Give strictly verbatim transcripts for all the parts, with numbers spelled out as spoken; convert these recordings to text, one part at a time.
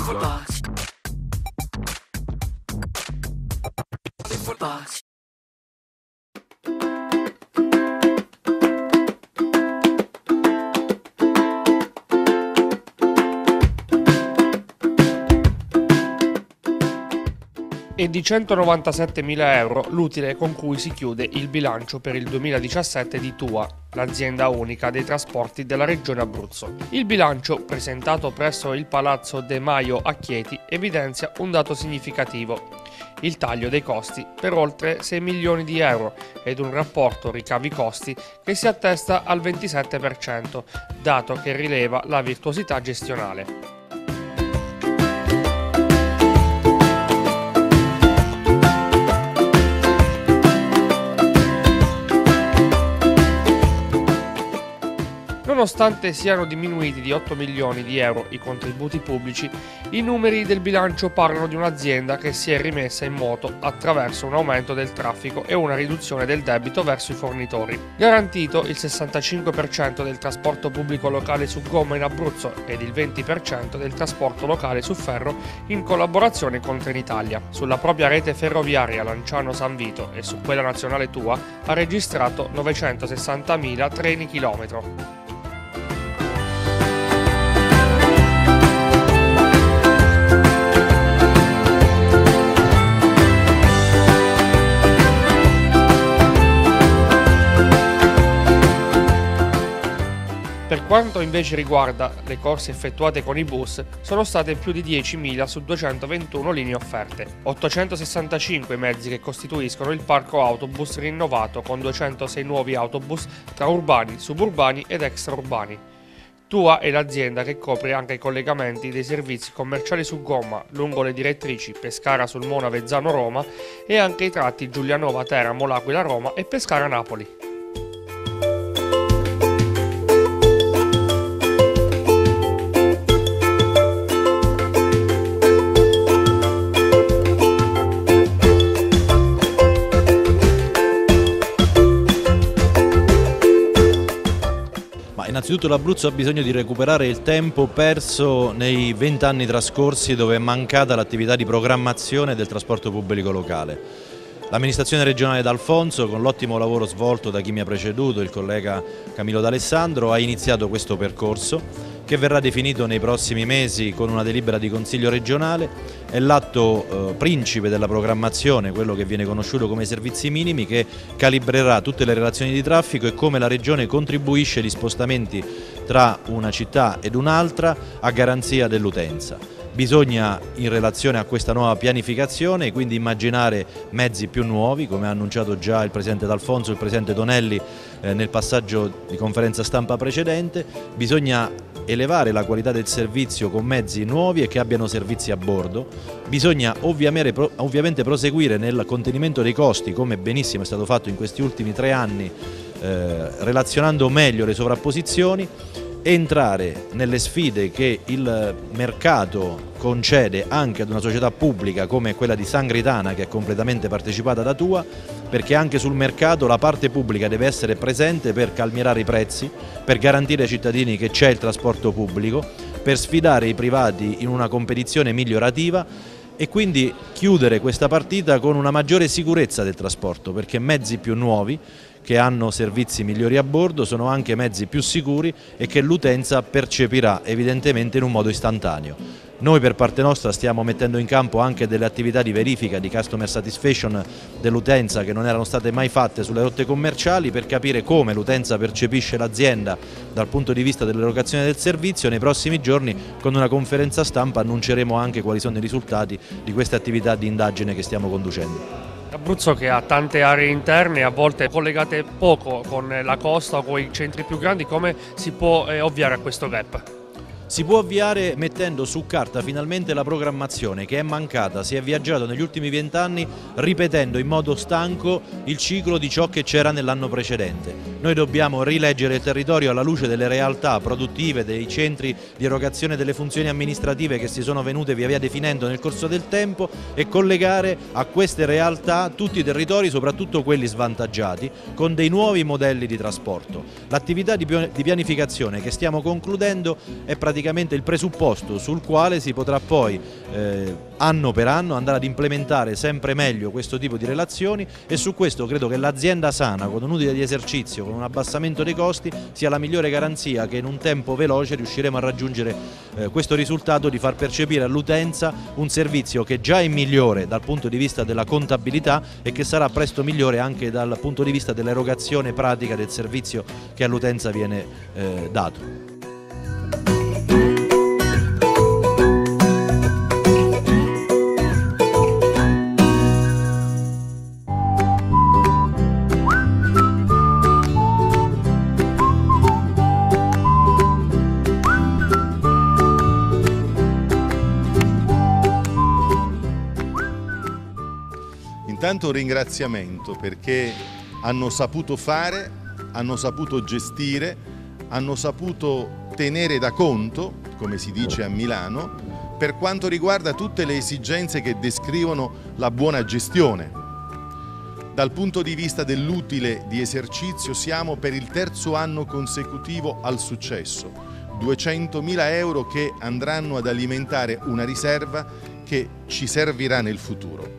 Box. Box. È di centonovantasettemila euro l'utile con cui si chiude il bilancio per il duemiladiciassette di Tua, l'azienda unica dei trasporti della regione Abruzzo. Il bilancio, presentato presso il Palazzo De Maio a Chieti, evidenzia un dato significativo: il taglio dei costi per oltre sei milioni di euro ed un rapporto ricavi-costi che si attesta al ventisette per cento, dato che rileva la virtuosità gestionale. Nonostante siano diminuiti di otto milioni di euro i contributi pubblici, i numeri del bilancio parlano di un'azienda che si è rimessa in moto attraverso un aumento del traffico e una riduzione del debito verso i fornitori. Garantito il sessantacinque per cento del trasporto pubblico locale su gomma in Abruzzo ed il venti per cento del trasporto locale su ferro in collaborazione con Trenitalia. Sulla propria rete ferroviaria Lanciano-San Vito e su quella nazionale Tua ha registrato novecentosessantamila treni chilometro. Per quanto invece riguarda le corse effettuate con i bus, sono state più di diecimila su duecentoventuno linee offerte. ottocentosessantacinque mezzi che costituiscono il parco autobus rinnovato con duecentosei nuovi autobus tra urbani, suburbani ed extraurbani. Tua è l'azienda che copre anche i collegamenti dei servizi commerciali su gomma lungo le direttrici Pescara-Sulmona-Vezzano-Roma e anche i tratti Giulianova-Teramo-L'Aquila-Roma e Pescara-Napoli. Innanzitutto l'Abruzzo ha bisogno di recuperare il tempo perso nei vent'anni trascorsi, dove è mancata l'attività di programmazione del trasporto pubblico locale. L'amministrazione regionale D'Alfonso, con l'ottimo lavoro svolto da chi mi ha preceduto, il collega Camillo D'Alessandro, ha iniziato questo percorso che verrà definito nei prossimi mesi con una delibera di Consiglio regionale. È l'atto eh, principe della programmazione, quello che viene conosciuto come servizi minimi, che calibrerà tutte le relazioni di traffico e come la Regione contribuisce agli spostamenti tra una città ed un'altra a garanzia dell'utenza. Bisogna, in relazione a questa nuova pianificazione, quindi immaginare mezzi più nuovi, come ha annunciato già il Presidente D'Alfonso e il Presidente Tonelli eh, nel passaggio di conferenza stampa precedente. Bisogna elevare la qualità del servizio con mezzi nuovi e che abbiano servizi a bordo. Bisogna ovviamente, ovviamente proseguire nel contenimento dei costi, come benissimo è stato fatto in questi ultimi tre anni, eh, relazionando meglio le sovrapposizioni, entrare nelle sfide che il mercato concede anche ad una società pubblica come quella di Sangritana, che è completamente partecipata da Tua, perché anche sul mercato la parte pubblica deve essere presente per calmierare i prezzi, per garantire ai cittadini che c'è il trasporto pubblico, per sfidare i privati in una competizione migliorativa e quindi chiudere questa partita con una maggiore sicurezza del trasporto, perché mezzi più nuovi che hanno servizi migliori a bordo sono anche mezzi più sicuri e che l'utenza percepirà evidentemente in un modo istantaneo. Noi per parte nostra stiamo mettendo in campo anche delle attività di verifica di customer satisfaction dell'utenza che non erano state mai fatte sulle rotte commerciali, per capire come l'utenza percepisce l'azienda dal punto di vista dell'erogazione del servizio. Nei prossimi giorni con una conferenza stampa annunceremo anche quali sono i risultati di queste attività di indagine che stiamo conducendo. Abruzzo, che ha tante aree interne, a volte collegate poco con la costa o con i centri più grandi, come si può eh, ovviare a questo gap? Si può avviare mettendo su carta finalmente la programmazione che è mancata. Si è viaggiato negli ultimi vent'anni ripetendo in modo stanco il ciclo di ciò che c'era nell'anno precedente. Noi dobbiamo rileggere il territorio alla luce delle realtà produttive, dei centri di erogazione delle funzioni amministrative che si sono venute via via definendo nel corso del tempo, e collegare a queste realtà tutti i territori, soprattutto quelli svantaggiati, con dei nuovi modelli di trasporto. L'attività di pianificazione che stiamo concludendo è praticamente praticamente il presupposto sul quale si potrà poi eh, anno per anno andare ad implementare sempre meglio questo tipo di relazioni, e su questo credo che l'azienda sana, con un utile di esercizio, con un abbassamento dei costi, sia la migliore garanzia che in un tempo veloce riusciremo a raggiungere eh, questo risultato di far percepire all'utenza un servizio che già è migliore dal punto di vista della contabilità e che sarà presto migliore anche dal punto di vista dell'erogazione pratica del servizio che all'utenza viene eh, dato. Intanto un ringraziamento, perché hanno saputo fare, hanno saputo gestire, hanno saputo tenere da conto, come si dice a Milano, per quanto riguarda tutte le esigenze che descrivono la buona gestione. Dal punto di vista dell'utile di esercizio siamo per il terzo anno consecutivo al successo, duecentomila euro che andranno ad alimentare una riserva che ci servirà nel futuro.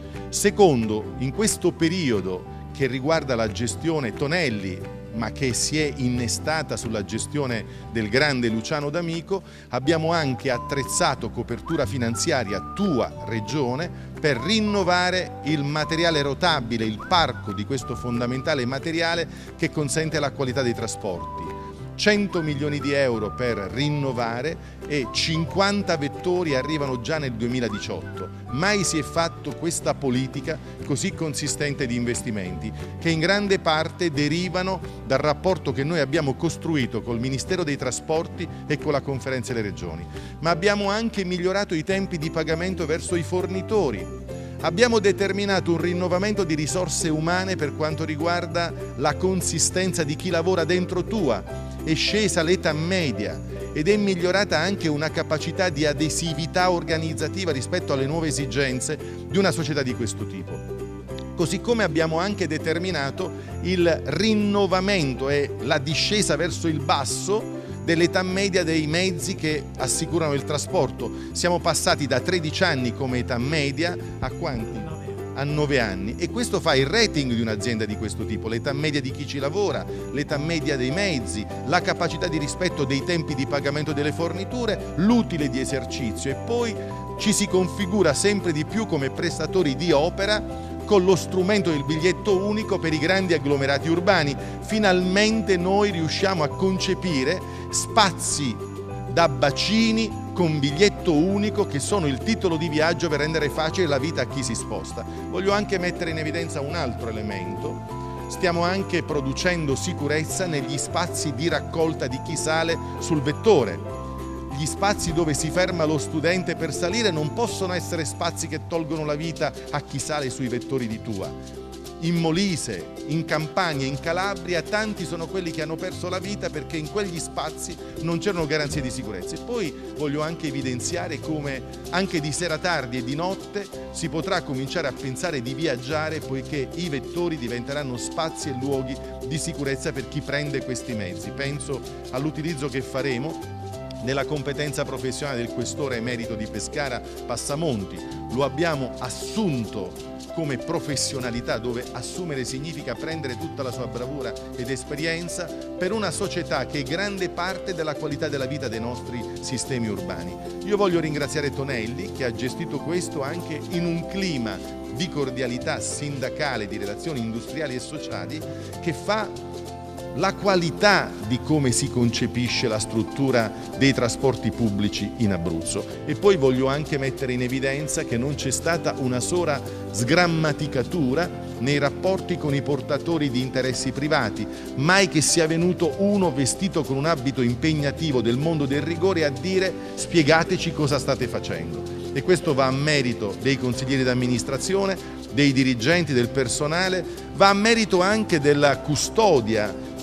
Secondo, in questo periodo che riguarda la gestione Tonelli, ma che si è innestata sulla gestione del grande Luciano D'Amico, abbiamo anche attrezzato copertura finanziaria tua Regione per rinnovare il materiale rotabile, il parco di questo fondamentale materiale che consente la qualità dei trasporti. cento milioni di euro per rinnovare e cinquanta vettori arrivano già nel duemiladiciotto. Mai si è fatto questa politica così consistente di investimenti, che in grande parte derivano dal rapporto che noi abbiamo costruito col Ministero dei Trasporti e con la Conferenza delle Regioni. Ma abbiamo anche migliorato i tempi di pagamento verso i fornitori. Abbiamo determinato un rinnovamento di risorse umane per quanto riguarda la consistenza di chi lavora dentro tua. È scesa l'età media ed è migliorata anche una capacità di adesività organizzativa rispetto alle nuove esigenze di una società di questo tipo. Così come abbiamo anche determinato il rinnovamento e la discesa verso il basso dell'età media dei mezzi che assicurano il trasporto. Siamo passati da tredici anni come età media a quanti? A nove anni, e questo fa il rating di un'azienda di questo tipo, l'età media di chi ci lavora, l'età media dei mezzi, la capacità di rispetto dei tempi di pagamento delle forniture, l'utile di esercizio, e poi ci si configura sempre di più come prestatori di opera con lo strumento del biglietto unico per i grandi agglomerati urbani. Finalmente noi riusciamo a concepire spazi da bacini con biglietto unico, che sono il titolo di viaggio per rendere facile la vita a chi si sposta. Voglio anche mettere in evidenza un altro elemento. Stiamo anche producendo sicurezza negli spazi di raccolta di chi sale sul vettore. Gli spazi dove si ferma lo studente per salire non possono essere spazi che tolgono la vita a chi sale sui vettori di tua. In Molise, in Campania, in Calabria, tanti sono quelli che hanno perso la vita perché in quegli spazi non c'erano garanzie di sicurezza. E poi voglio anche evidenziare come anche di sera tardi e di notte si potrà cominciare a pensare di viaggiare, poiché i vettori diventeranno spazi e luoghi di sicurezza per chi prende questi mezzi. Penso all'utilizzo che faremo nella competenza professionale del questore emerito di Pescara Passamonti. Lo abbiamo assunto come professionalità, dove assumere significa prendere tutta la sua bravura ed esperienza per una società che è grande parte della qualità della vita dei nostri sistemi urbani. Io voglio ringraziare Tonelli, che ha gestito questo anche in un clima di cordialità sindacale, di relazioni industriali e sociali, che fa la qualità di come si concepisce la struttura dei trasporti pubblici in Abruzzo. E poi voglio anche mettere in evidenza che non c'è stata una sola sgrammaticatura nei rapporti con i portatori di interessi privati, mai che sia venuto uno vestito con un abito impegnativo del mondo del rigore a dire spiegateci cosa state facendo. E questo va a merito dei consiglieri d'amministrazione, dei dirigenti, del personale, va a merito anche della custodia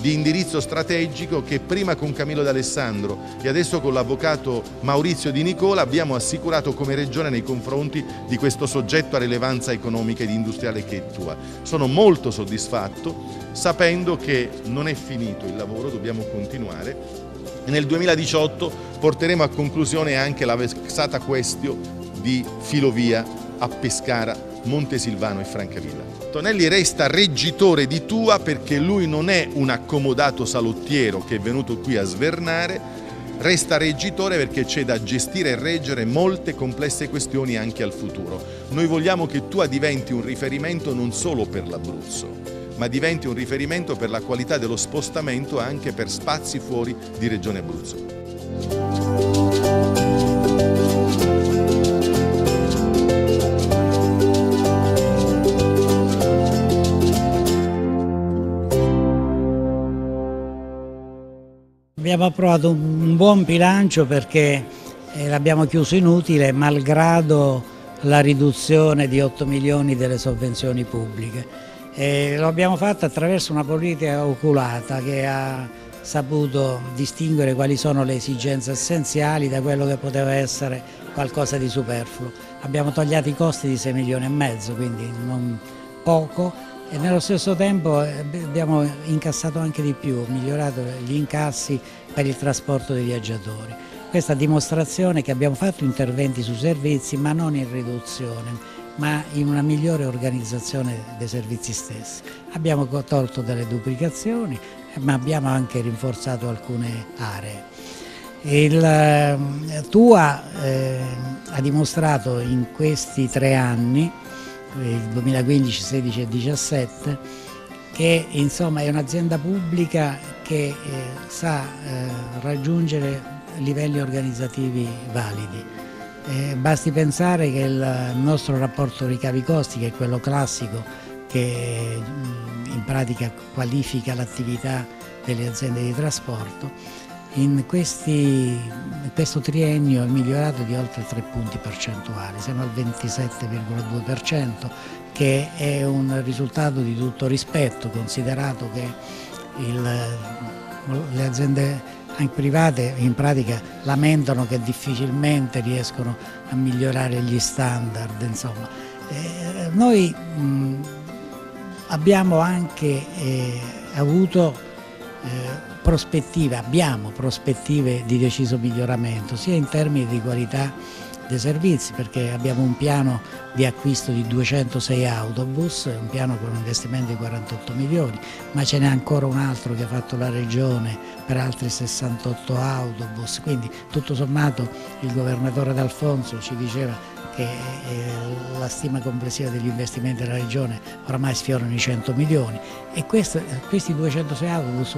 di indirizzo strategico che prima con Camillo D'Alessandro e adesso con l'avvocato Maurizio Di Nicola abbiamo assicurato come Regione nei confronti di questo soggetto a rilevanza economica ed industriale che è Tua. Sono molto soddisfatto, sapendo che non è finito il lavoro, dobbiamo continuare e nel duemiladiciotto porteremo a conclusione anche la vexata questio di Filovia a Pescara, Montesilvano e Francavilla. Tonelli resta reggitore di Tua perché lui non è un accomodato salottiero che è venuto qui a svernare, resta reggitore perché c'è da gestire e reggere molte complesse questioni anche al futuro. Noi vogliamo che Tua diventi un riferimento non solo per l'Abruzzo, ma diventi un riferimento per la qualità dello spostamento anche per spazi fuori di Regione Abruzzo. Abbiamo approvato un buon bilancio perché eh, l'abbiamo chiuso inutile malgrado la riduzione di otto milioni delle sovvenzioni pubbliche. E lo abbiamo fatto attraverso una politica oculata che ha saputo distinguere quali sono le esigenze essenziali da quello che poteva essere qualcosa di superfluo. Abbiamo tagliato i costi di sei milioni e mezzo, quindi non poco. E nello stesso tempo abbiamo incassato anche di più, migliorato gli incassi per il trasporto dei viaggiatori. Questa dimostrazione che abbiamo fatto interventi sui servizi, ma non in riduzione, ma in una migliore organizzazione dei servizi stessi. Abbiamo tolto delle duplicazioni, ma abbiamo anche rinforzato alcune aree. Il Tua eh, ha dimostrato in questi tre anni, il duemilaquindici, sedici e diciassette, che insomma è un'azienda pubblica che eh, sa eh, raggiungere livelli organizzativi validi. Eh, basti pensare che il nostro rapporto ricavi-costi, che è quello classico che in pratica qualifica l'attività delle aziende di trasporto, in, questi, in questo triennio è migliorato di oltre tre punti percentuali, siamo al ventisette virgola due per cento, che è un risultato di tutto rispetto, considerato che il, le aziende anche private in pratica lamentano che difficilmente riescono a migliorare gli standard. Insomma. Eh, noi mh, abbiamo anche eh, avuto eh, prospettive, abbiamo prospettive di deciso miglioramento, sia in termini di qualità dei servizi, perché abbiamo un piano di acquisto di duecentosei autobus, un piano con un investimento di quarantotto milioni, ma ce n'è ancora un altro che ha fatto la Regione per altri sessantotto autobus, quindi tutto sommato il governatore D'Alfonso ci diceva che la stima complessiva degli investimenti della Regione oramai sfiorano i cento milioni e questo, questi duecentosei autobus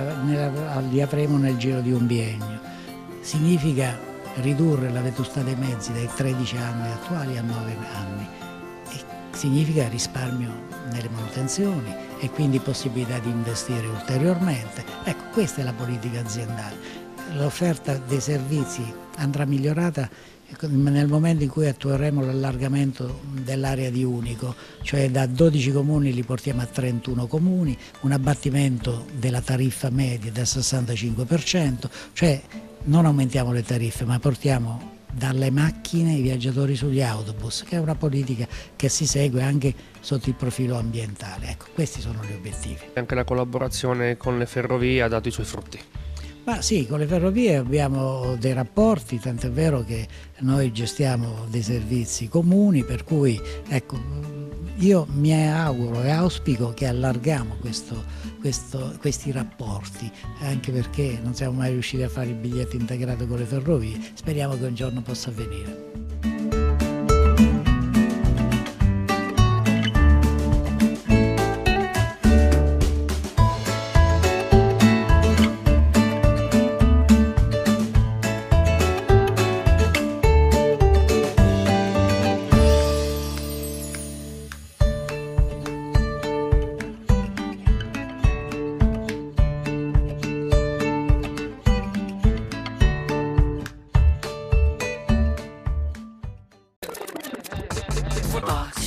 noi li avremo nel giro di un biennio. Significa ridurre la vetustà dei mezzi dai tredici anni attuali a nove anni e significa risparmio nelle manutenzioni e quindi possibilità di investire ulteriormente. Ecco, questa è la politica aziendale. L'offerta dei servizi andrà migliorata nel momento in cui attueremo l'allargamento dell'area di Unico, cioè da dodici comuni li portiamo a trentuno comuni, un abbattimento della tariffa media del sessantacinque per cento, cioè non aumentiamo le tariffe ma portiamo dalle macchine i viaggiatori sugli autobus, che è una politica che si segue anche sotto il profilo ambientale. Ecco, questi sono gli obiettivi. Anche la collaborazione con le ferrovie ha dato i suoi frutti. Ma sì, con le ferrovie abbiamo dei rapporti, tant'è vero che noi gestiamo dei servizi comuni, per cui ecco, io mi auguro e auspico che allarghiamo questo, questo, questi rapporti, anche perché non siamo mai riusciti a fare il biglietto integrato con le ferrovie, speriamo che un giorno possa avvenire. Box.